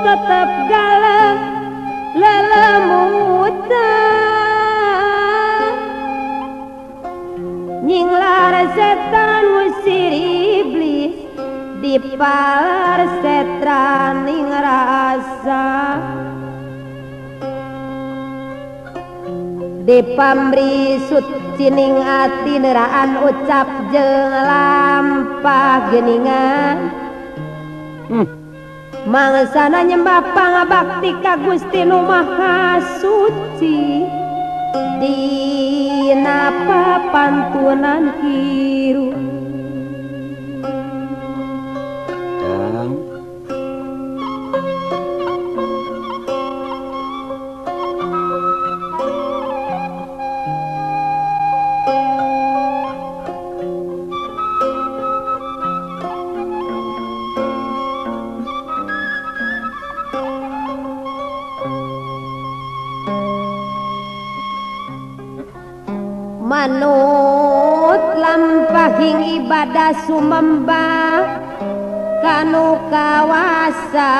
tetep galak lelemutan nyinglar setan usir iblis dipalar setan ning rasa dipamri sucining ati neraan ucap jeung lampah geuningan mangsana nyembah pangabakti ka Gusti Nu Maha Suci dina papantunan hirup manut lampahing ibadah sumembah kanu kawasa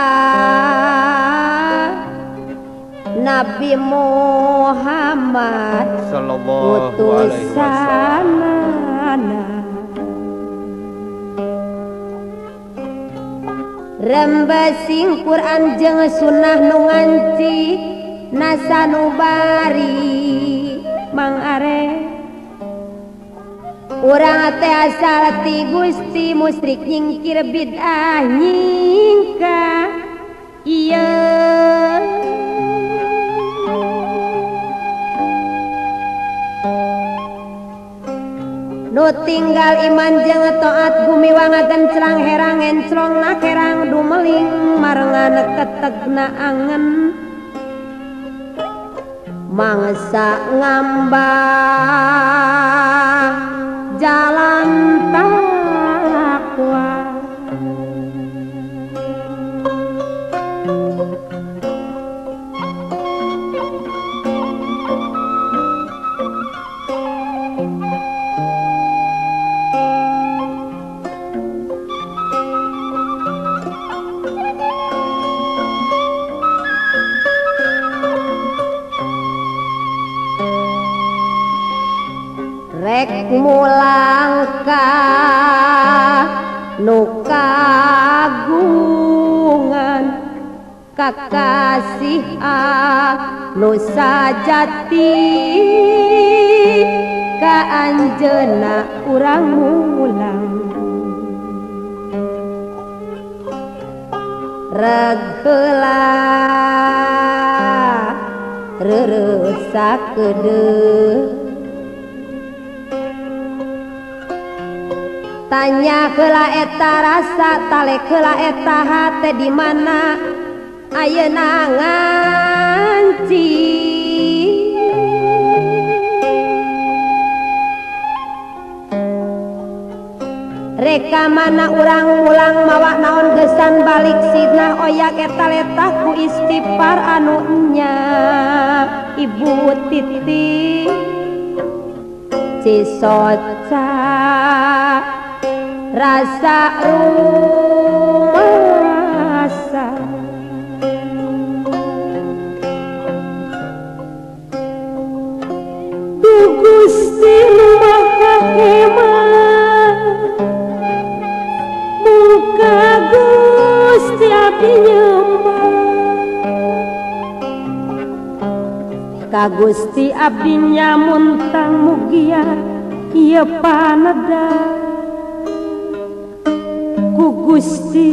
Nabi Muhammad sallallahu alaihi wasallam rembasing Quran jeung sunnah nu nganci nasanubari Mang Are urang teh asal ti Gusti musyrik nyingkir bid'ah nyingka ieu nu tinggal iman jeung taat gumiwang gencrang herang encrongna kerang dumeling marengan ketegna angen mangsa ngambah jalan takwa rek mulangka nu kagungan kakasih anu sajati ka anjeunna urang mulang reg heula reureusakeudeung tanya heula eta rasa talek heula eta hate di mana ayeuna nganci reka mana urang mulang mawa naon gesan balik sidna oyak eta letah ku istighfar anu nya Ibu Titi Cisoca rasa rumasa Du Gusti Nu Maha Hemat muka Gusti abdi nyembah ka Gusti abdi nyamuntang mugia ieu paneda ku Gusti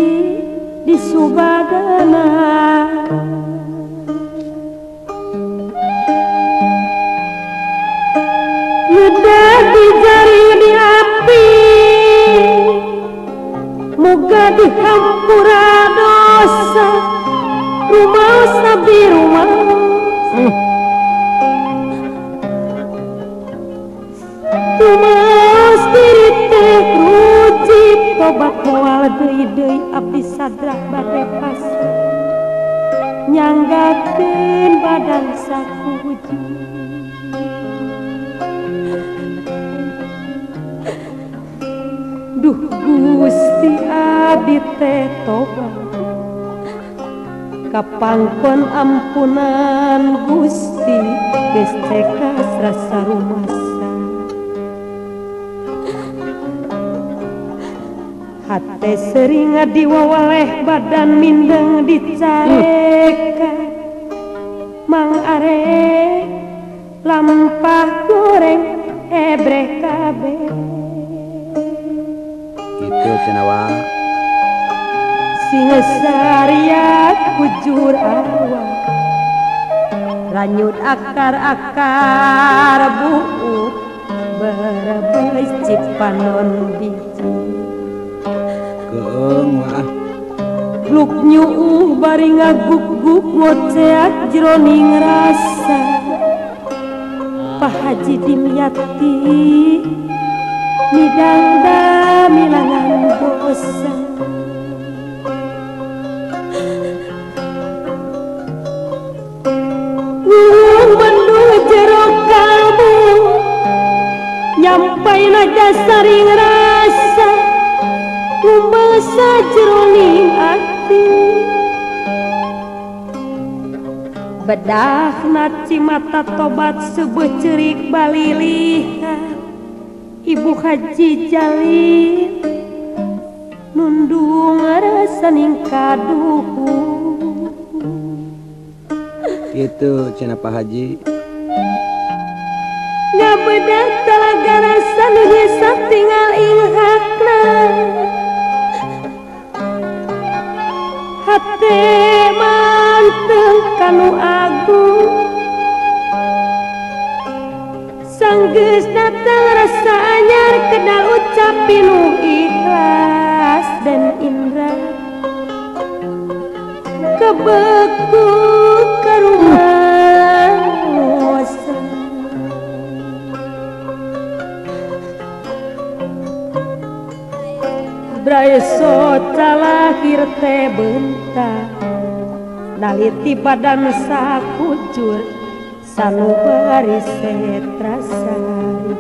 disubadana Yudah di jari di api muga dihampura dosa rumah sabi rumah tumas diri teh ruji tobat moal deui abdi sadrak bade pas nyanggakeun badan sapuji duh Gusti abdi teh tobat kapangkon ampunan Gusti geus cekas rasa rumasa hate sering diwawaleh badan mindeng dicarekan mang arek lampah goreng ebreh kabeh gitu cenawa Singesariak bujur awak ranyut akar-akar buuk berebes cipanon biji keung mah gluk nyuuh bari ngaguk-guk ngoceak jroning rasa Pak Haji Dimyati midang damilangan bosan jero kalbu nyampaina dasaring rasa kumbasa jeroning ati bedah naci mata tobat sebuah cerik balilihan Ibu Haji Jalil nundung rasa ning kaduhu gitu cenah Pak Haji ngabedah talaga rasa nu hisap tinggal inghakna hate manteng kanu agung sanggeus datang rasa anyar kenal ucapi nu ikhlas dan indra kebeku karumah Braeso calahir teh bentar naliti badan sakujur sanubari setrasari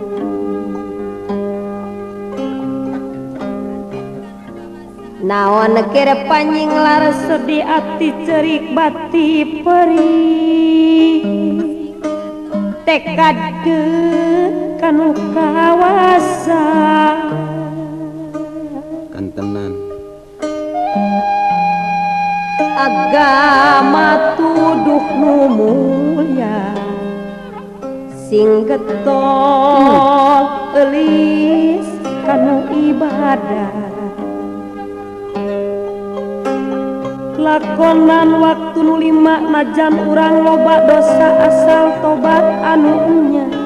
naon kere panjing laras di ati cerik bati perih tekad kanu kawasa tenan agama tuduh nu mulia sing getol eulis kanu ibadah lakonan waktu nu 5 najan urang loba dosa asal tobat anu nya